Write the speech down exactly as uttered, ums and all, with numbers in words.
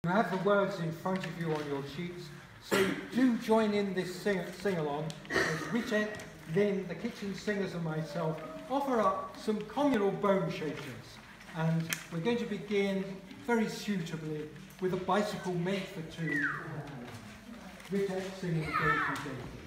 You have the words in front of you on your sheets, so do join in this sing sing-along as Richard, Lynn, the kitchen singers and myself offer up some communal bone shakers. And we're going to begin very suitably with a bicycle made for two. Richard singing Go to Go.